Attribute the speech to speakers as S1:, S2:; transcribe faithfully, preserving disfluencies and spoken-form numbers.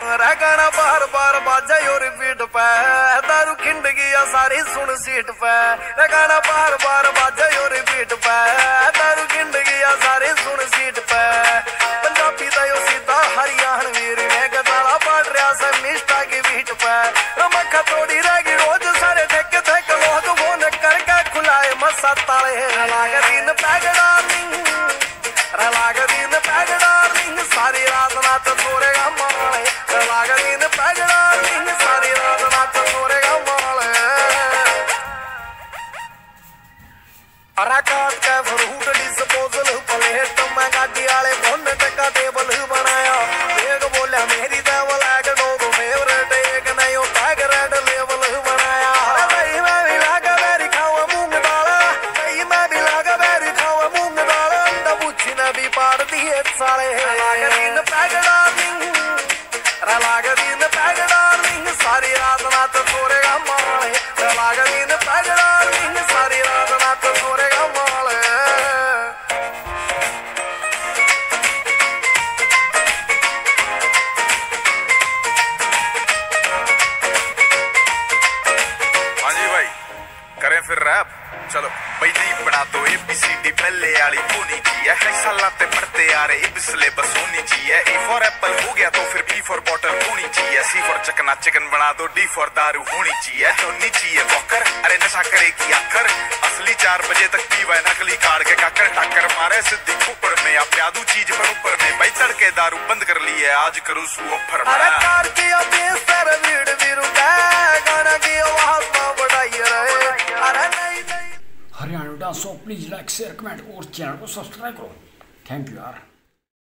S1: गाना बार बार बाजा यो रिपीट पे दारू खिंड गया सारी सुन सीट पे गाना बार बार बाजा यो रिपीट पे दारू खिंड गया सारी सुन सीट पे पंजाबी दा यो सीधा हरियाणवी में गदाला पाट रहा से मिस्टा की बीट पे रमखा थोड़ी रहेगी रोज सारे ठेके ठेक लोग वो न करके खुलाए मसा ताले लाग दिन पैगड़ा लाग दिन पैगड़ा सारी रात नाच तोरेगा माले लाग दिन पैगड़ा सारी रात नाच तोरेगा माले अरे काट के फ्रूट डिस्पोजल प्लेट में गाड़ी वाले बोनट का टेबल बनाया एक बोला मेरी देवल एग डोग फेवरेट एक नयो बैग रेड लेवल बनाया अरे भाई मैं भी लागा बेरी खावा मूंग दाल भाई मैं भी लागा बेरी खावा मूंग दाल अंडा बुच्ची ने भी पाड़ दिए साले लाग दिन पैगड़ा रे लाग दिन पैगड़ा सारी रात नाच तोरेगा माले लाग दिन पैगड़ा सारी रात नाच तोरेगा माले
S2: हाँ जी भाई करें फिर रैप चलो भाई नहीं बना तो एबीसीडी पहले वाली होनी चाहिए है साला ते पढ़ते आ रहे इसलिए बस होनी चाहिए ए फॉर एप्पल हो गया तो फिर बी फॉर बॉटल होनी चाहिए सी फॉर चकना चिकन बना दो डी फॉर दारू होनी चाहिए होनी चाहिए वॉकर अरे नशा करेगी आकर असली चार बजे तक पीवा नकली काट के काकर टक्कर मारे सिद्धि ऊपर में आप यादू चीज पर ऊपर में भाई तड़के दारू बंद कर ली है आज करूँ सू ऑफर
S1: अरे कार की अबीस तेरे वीड वीरू गाना की आवाज में बढ़ाई रहे अरे नहीं नहीं
S3: Haryana dance so please like share comment और चैनल को सब्सक्राइब करो। थैंक यू यार।